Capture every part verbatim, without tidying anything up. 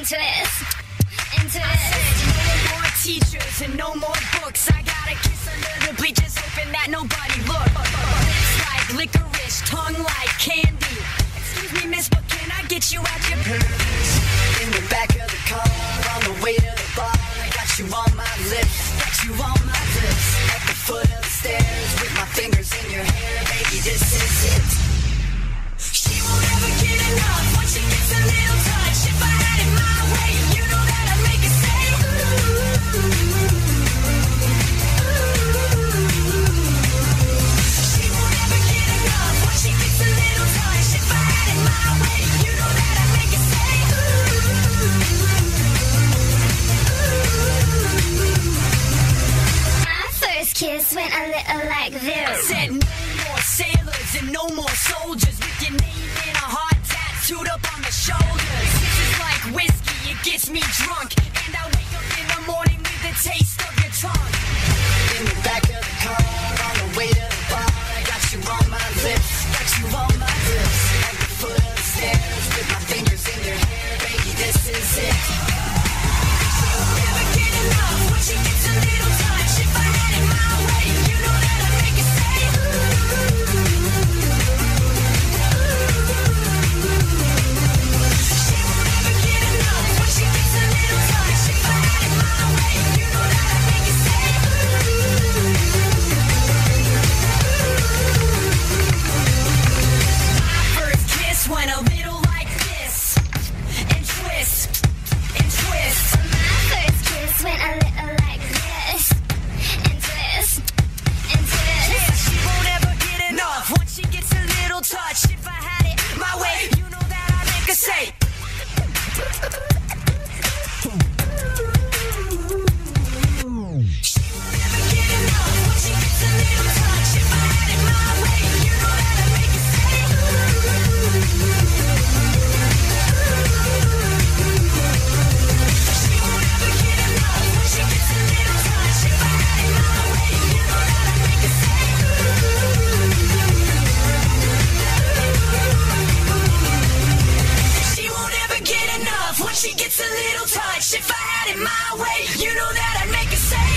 twist, and twist. I said no more teachers and no more books. I got a kiss under the bleachers, hoping that nobody look. Lips like licorice, tongue like candy. Excuse me, miss, but can I get you out your pants? In the back of the car, on the way to the bar, I got you on my lips, got you on my lips. At the foot of the stairs, with my fingers in your hair, baby, this is it. She won't ever get enough once she gets a little touch. If I had it my way, you know that I'd make it say ooh, ooh. She won't ever get enough once she gets a little touch. If I had it my way, you know that I'd make it say ooh, ooh. My first kiss went a little like this. I said no more sailors and no more soldiers with your name in a heart tattooed up on the shoulders. This is like whiskey, it gets me drunk, and I wake up in the morning with the taste of your tongue. In the back of the car, on the way to the bar, I got you on my lips, got you on my lips. At the foot of the stairs, with my fingers in your hair, baby, this is it. She won't ever get enough when she gets a little touch. If I had it my way, you know that I'd make it say ooh. She won't ever get enough when she gets a little touch. If I had it my way, you know that I'd make it say ooh. My first kiss went a little like this, and twist, and twist. My first kiss went a little like this, and twist, and twist. Yeah, she won't ever get enough once she gets a little touch. If I had it my way, you know that I'd make her say. She won't ever get enough once she gets a little touch. If I had it my way, you know that I'd make her say. She won't ever get enough once she gets a little touch. If I had it my way, you know that I'd make her say. She won't ever get enough once she gets a little touch. If I had it my way, you know that I'd make her say.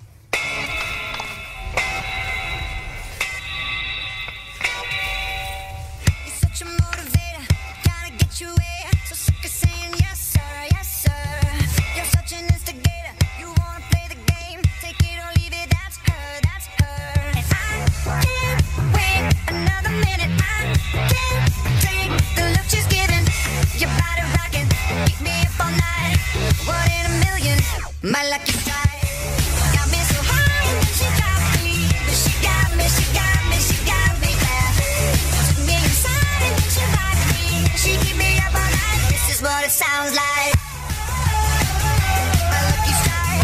You're such a motivator, gotta get you where. So sick of saying yes sir, yes sir. You're such an instigator, you wanna play the game. Take it or leave it, that's her, that's her. And I can't wait another minute. I can't take the look she's giving. Your body rocking, keep me up all night. One in a million, my lucky strike. Got me so high, and then she got me. But she got me, she got me, she got me there. Took me inside and then she rocked me. She keep me up all night. This is what it sounds like. My lucky strike.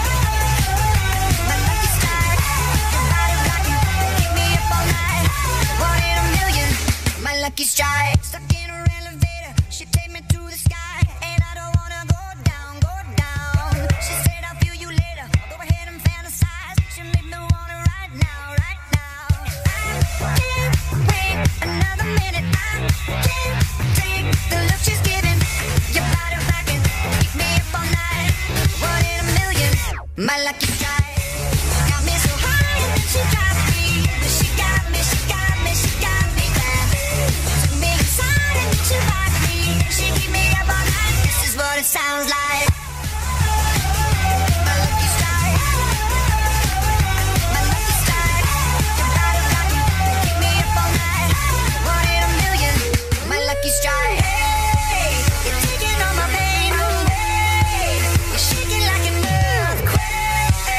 My lucky strike. Your body rocking, keep me up all night. One in a million, my lucky strike. Stuck in her elevator, she take me to the sky, and I don't wanna go down, go down. She said I'll feel you later. I'll go ahead and fantasize. She make me wanna right now, right now. I can't wait another minute. I can't take the look she's giving. Your body rocking, keep me up all night. One in a million, my lucky strike. Got me so high and then she dropped me. But she got me, she got me, she got me there. Took me inside and then she rocked me. She keep me up all night. This is what it sounds like. My lucky strike. My lucky strike. Your body rocking, keep me up all night. One in a million, my lucky strike. Hey, you're taking all my pain away. You're shaking like an earthquake.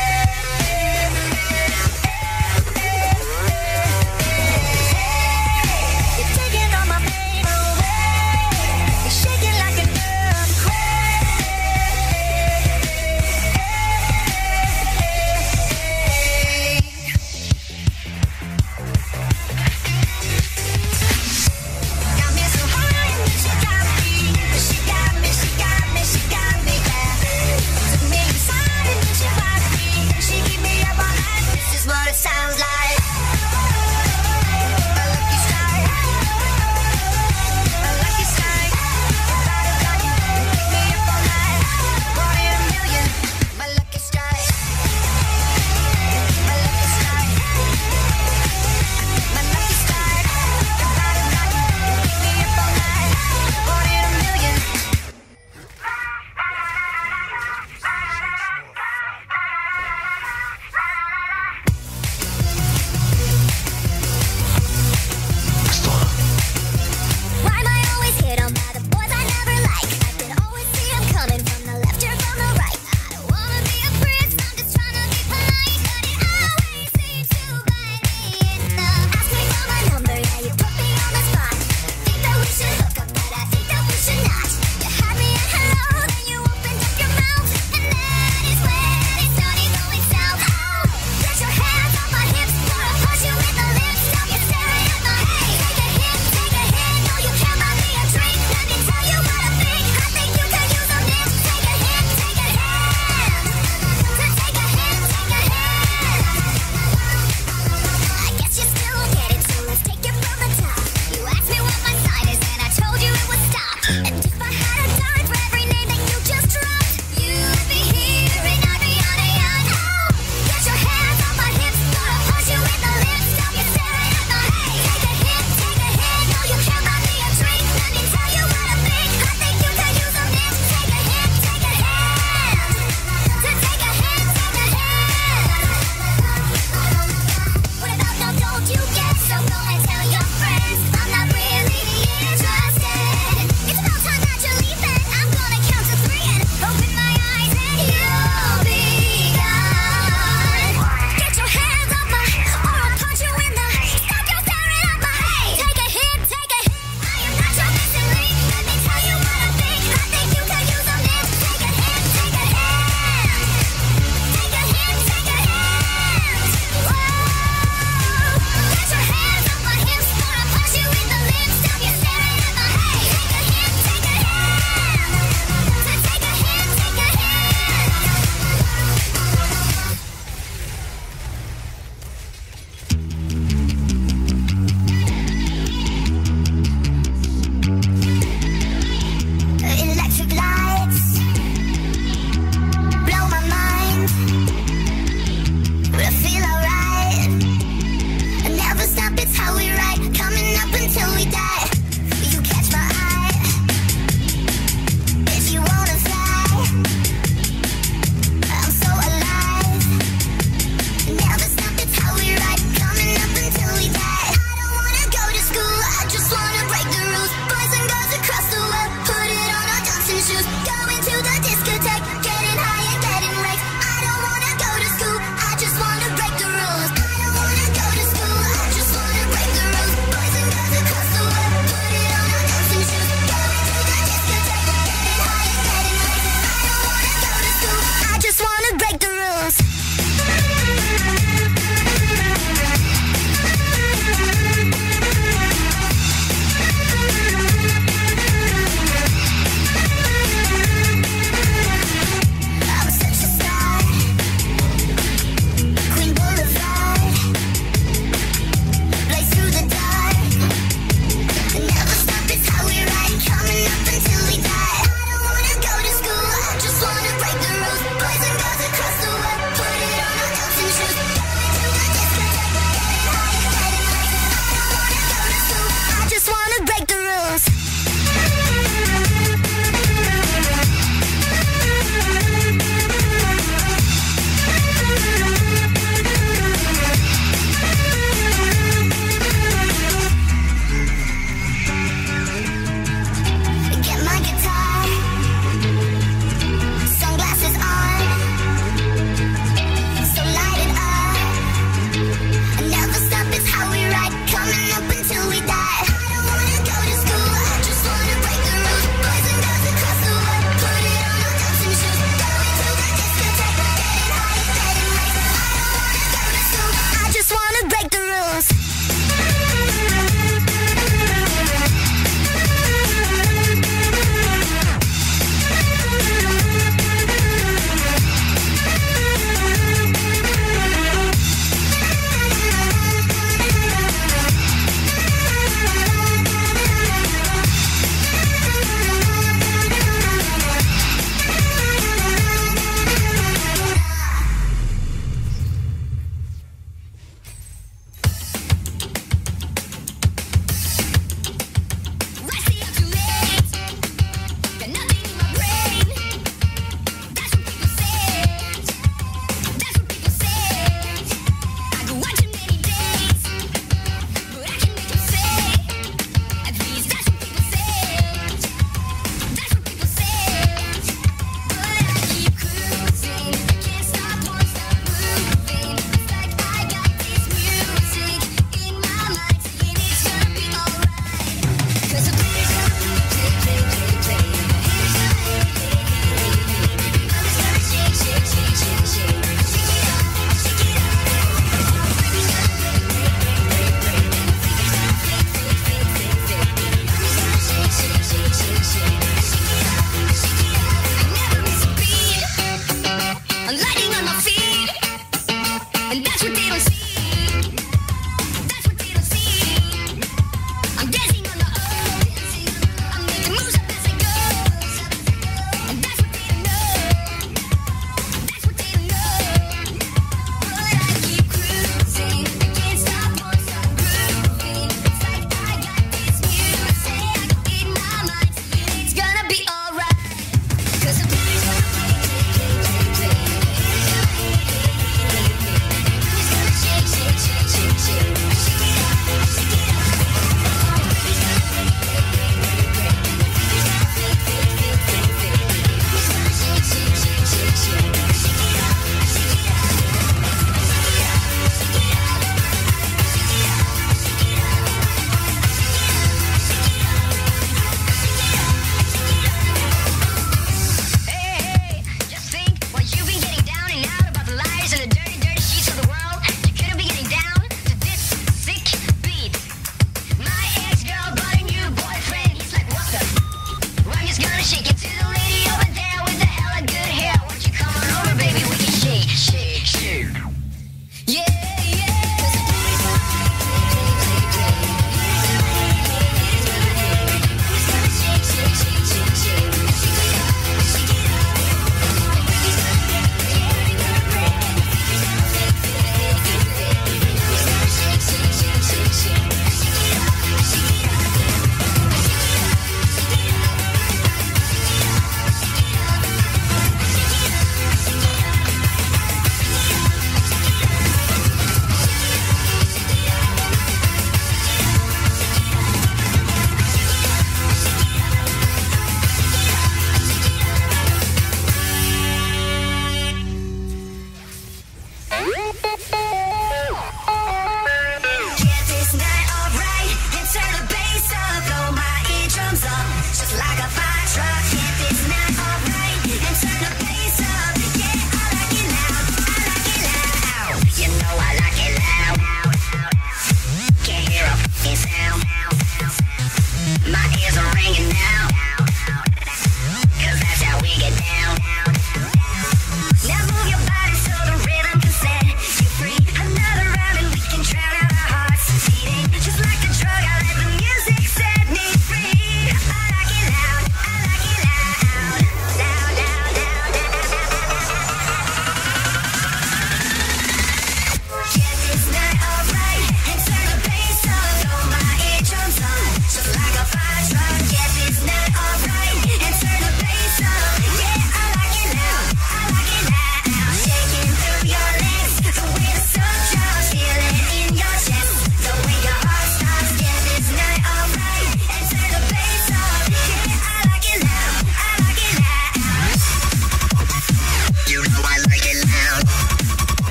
gonna shake it to the lady over there with the hella good hair. Won't you come on over, baby? We can shake, shake, shake. Yeah, yeah.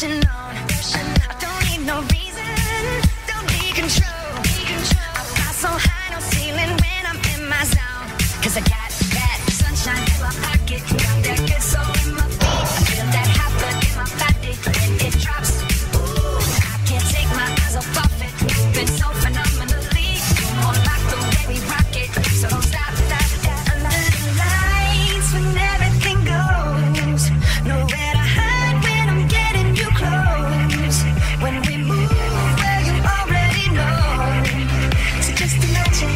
pushing on. I don't need no reason, don't need control. I fly so high, no ceiling when I'm in my zone. Cause I got that sunshine in my pocket, got that good soul in my feet. I feel that hot blood in my body when it drops. Ooh, I can't take my eyes off of it. Been so phenomenally on like the way we rock it. So don't stop, stop, stop. Under the lights when everything goes. Nowhere to hide when I'm getting you close. When we move, well you already know. So just imagine.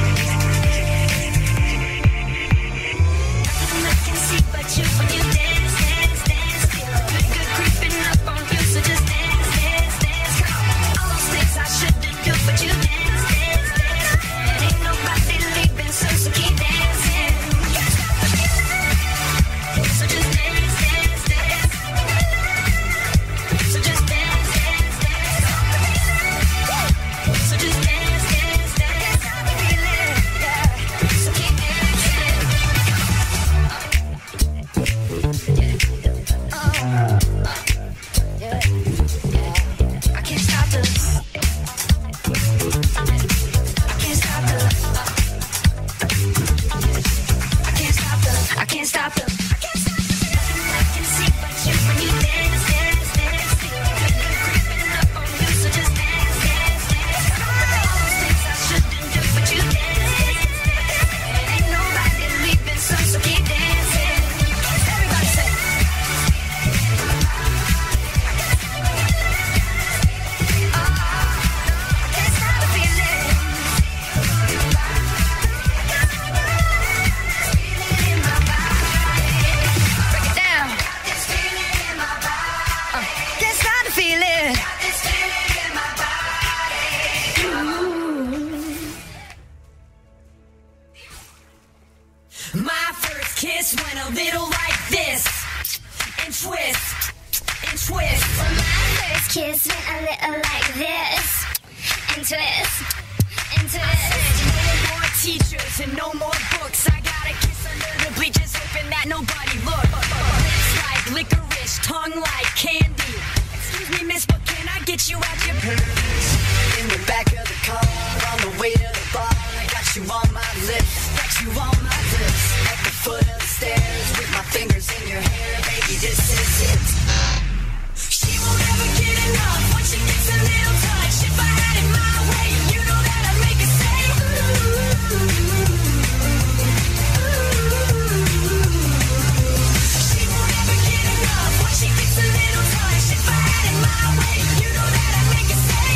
Nothing I can see but you when you dance, dance, dance. Feel good, good creeping up on you. So just dance, dance, dance. Come on. All those things I shouldn't do, but you dance, dance, dance. And ain't nobody leaving, so so keep dancing. So just dance, dance, dance. So just dance, dance, dance. So just dance, dance, dance. Feel it, yeah. So keep dancing. Yeah. Oh, yeah, yeah. I can't stop the. I can't stop the. I can't stop the. I can't stop the. I can't stop the. Nothing I can see but you when you dance, dance, dance. Feel good creeping up on you, so just dance, dance, dance. All those things I shouldn't do, but you dance, dance, dance. And ain't nobody leaving, so so keep dancing. Everybody say. Oh, I can't stop the feeling. Feeling in my body. Break it down. This feeling in my body. Uh, can't stop the feeling. This feeling in my body. My first kiss went a little like this, and twist, and twist. Well, my first kiss went a little like this, and twist, and twist. No more teachers and no more books. I gotta kiss under the bleachers, hoping that nobody look. Lips like licorice, tongue like candy. Excuse me, miss, but can I get you out your purse? In the back of the car, on the way to the bar, I got you on my lips, got you on my lips. At the foot of the stairs, with my fingers in your hair, baby, this is it. She won't ever get enough when she gets a little touch. If I had it my way, you know that I'd make her say, ooh, ooh. She won't ever get enough when she gets a little touch. If I had it my way, you know that I'd make her say,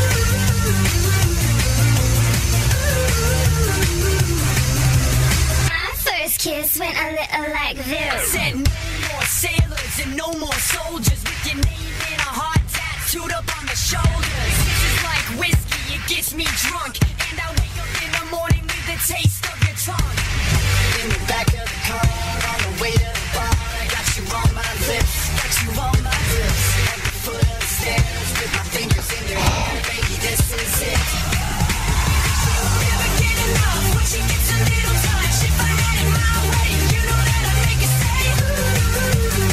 ooh, ooh. My first kiss went a little like this. Said no more sailors and no more soldiers with your name in a heart tattooed up on the shoulders. This is like whiskey, it gets me drunk, and I wake up in the morning with the taste of your tongue. In the back of the car, on the way to the bar, I got you on my lips, got you on my lips. At the foot of the stairs, with my fingers in your hair, baby, this is it. Never get enough when she gets a little touch. If I had it my way, you know that I'd make her say, ooh,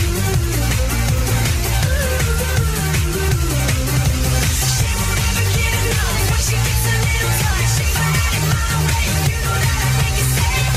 she won't ever get enough when she gets a little touch. If I had it my way, you know that I'd make her say,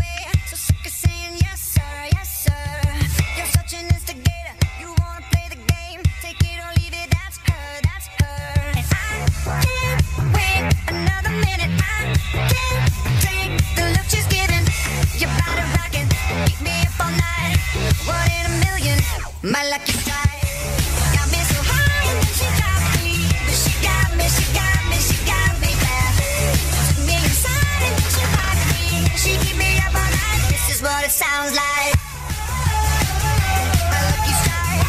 way. So sick of saying yes, sir, yes, sir. You're such an instigator. You wanna play the game. Take it or leave it, that's her, that's her. And I can't wait another minute. I can't take the look she's giving. Your body rocking, keep me up all night. One in a million, my lucky strike. Got me so high and then she dropped me. But she got me, she got me, she got me back. Took me inside and then she rocked me. She keep me up all night. This is what it sounds like. My lucky strike.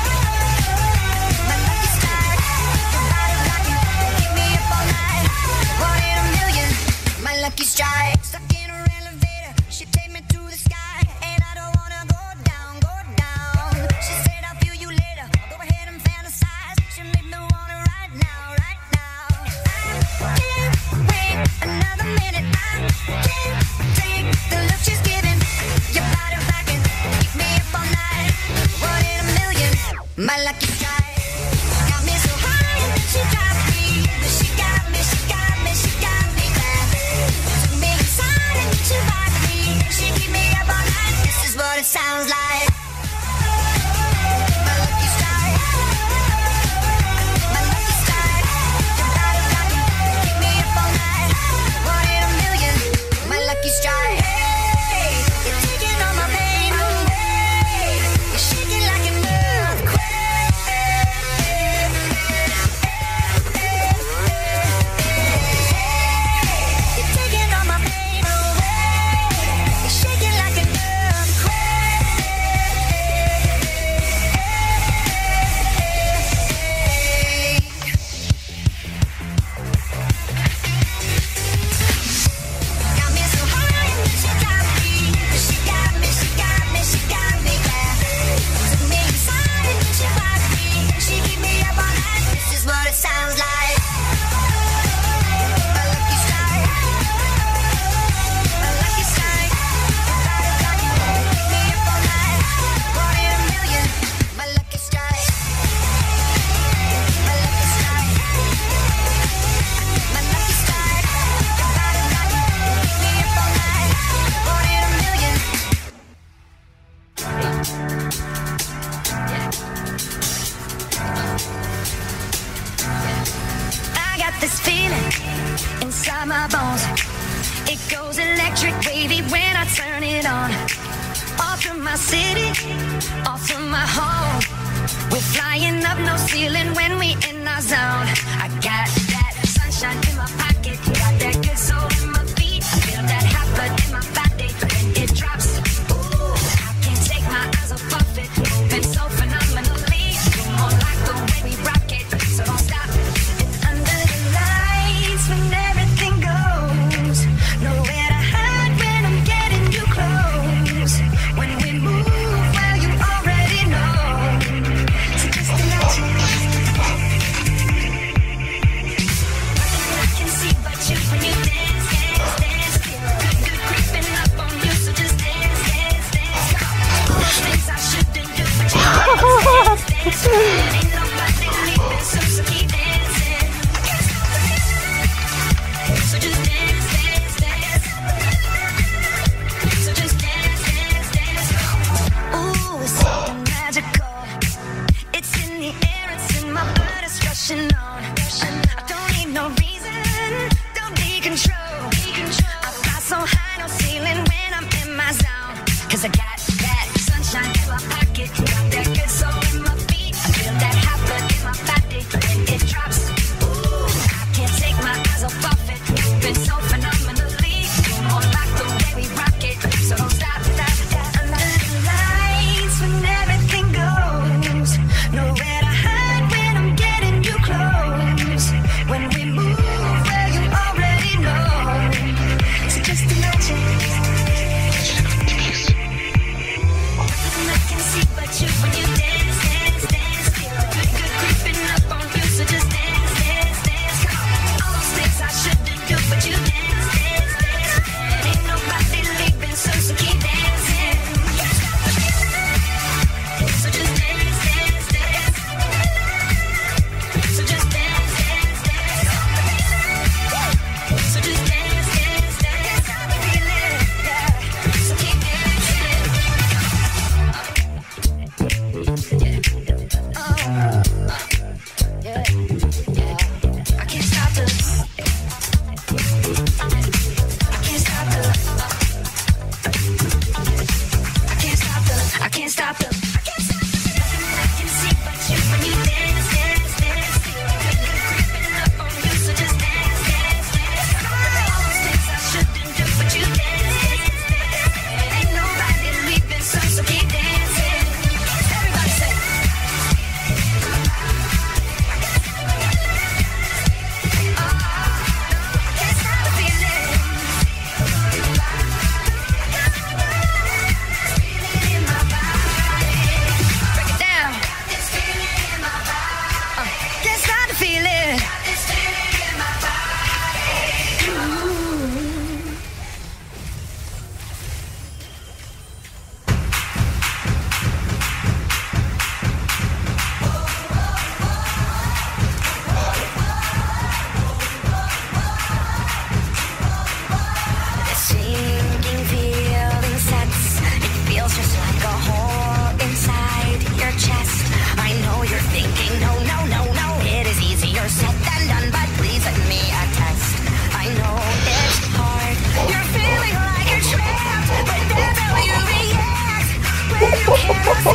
My lucky strike. Your body rocking, keep me up all night. One in a million, my lucky strike. Stuck in her elevator, she take me to the sky, and I don't wanna go down, go down. She said I'll feel you later. Go ahead and fantasize. She made me wanna right now, right now. I can't wait another minute. I can't take the look she's giving. Your body rocking, keep me up all night. One in a million, my lucky strike. Got me so high and then she dropped me. But she got me, she got me, she got me back. Took me inside and then she rocked me. She keep me up all night. This is what it sounds like. My lucky strike. My lucky strike. Your body rocking, keep me up all night. One in a million, my lucky strike. Hey, you're taking all my pain away. You're shaking like an earthquake. You're taking all my pain away. You're shaking like an earthquake. Got me so high and then she got me. But she got me, she got me, she got me back. Took me inside and then she rocked me. She keep me up all night. This is what it sounds like. My lucky strike. My lucky strike. Your body rocking, keep me up all night. One in a million, my lucky strike. My lucky strike. My lucky strike. Your body rocking, keep me up all night. One in a million. I got this feeling inside my bones. It goes electric wavy when I turn it on. Off from my city, off from my home. We're flying up no ceiling when we in our zone. I got that sunshine in my pocket, got that good soul in my feet. I feel that hot blood in my body when it drops. Ooh, I can't take my eyes off of it, moving so phenomenally. You more like the way we rock it, so don't stop. And under the lights when everything goes, nowhere to hide when I'm getting you close. When we move, well you already know. So just imagine. Nothing I can see but you when you dance, dance, dance. Feel good, good creeping up on you, so just dance, dance, dance. Things I shouldn't do, but you dance, dance, dance. Ain't nobody leaving, so so keep dancing. I can't stop the dance. So just dance, dance, dance. So just dance, dance, dance. Ooh, it's something magical. It's in the air, it's in my blood, it's rushing on. I don't need no reason, don't need control. I fly so high, no ceiling when I'm in my zone. Cause I got that sunshine in my pocket, got that good soul in my feet. I feel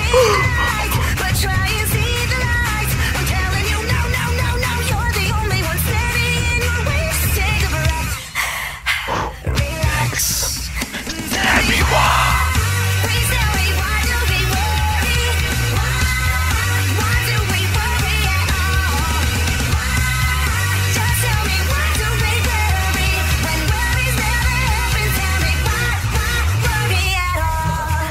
night, but try and see the light. I'm telling you, no, no, no, no, you're the only one standing in your way. So take a breath, relax. Tell me why. Please tell me, why do we worry? Why? Why do we worry at all? Why? Just tell me, why do we worry when worries never happen? Tell me why, why worry at all?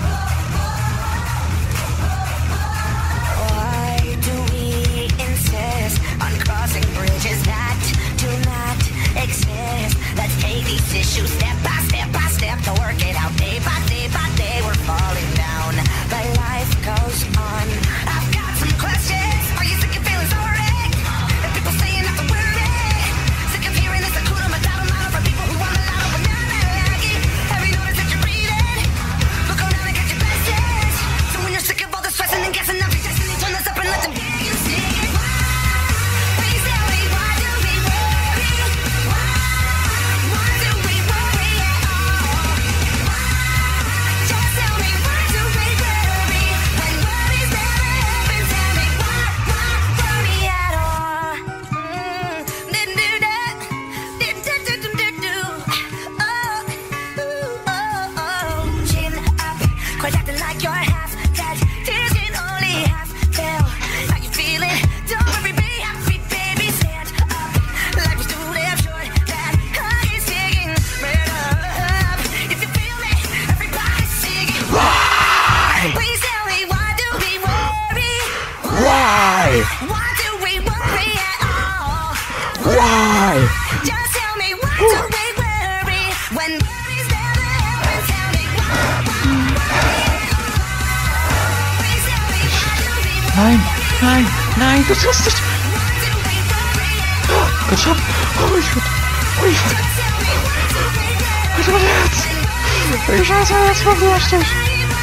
Why do we insist on crossing bridges that do not exist? Let's take these issues step by step by step to work it out. Day by day by day we're falling down, but life goes on. I've got some questions. Are you sick of feeling sorry? And people saying not to worry. Sick of hearing this Hakuna Matata model from people who want a lot but not lucky. Every notice that you're breathing, look around and get your best sense. So when you're sick of all the stressing and guessing of your destiny, turn this up and let them hear you sing it. Why? Please tell me, why do we worry? Why? Why do we worry at all? Why? Just tell me, why do we worry when worries never happen? Tell me why, why worry at all? Mm, do-do-da, do-do-do-do-do. Oh, ooh, oh, oh. Chin up, quit acting like you're half dead. Tears can only half fill. How you feeling? Don't worry, be happy, baby. Stand up. Life is too damn short. That clock is ticking right up. If you feel me, everybody's singing. Why? Please tell me, why do we worry? Why? Why do we worry at all? Why? Just tell me, why do we worry when worries never happen? Tell me why, why worry at all? Please tell me, why do we worry? Nein, nein, nein, du tust nicht. Why do we worry at all? Geschafft. Oh, ich wird. Oh, ich wird. Just tell me, why do we worry Ich wird jetzt. when Ich scheiße, jetzt kommt du richtig. worries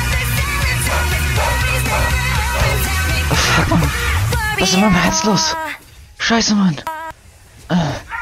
never happen? Tell me Fuck, Mann. Was ist in meinem Herz los? Scheiße, Mann. Äh.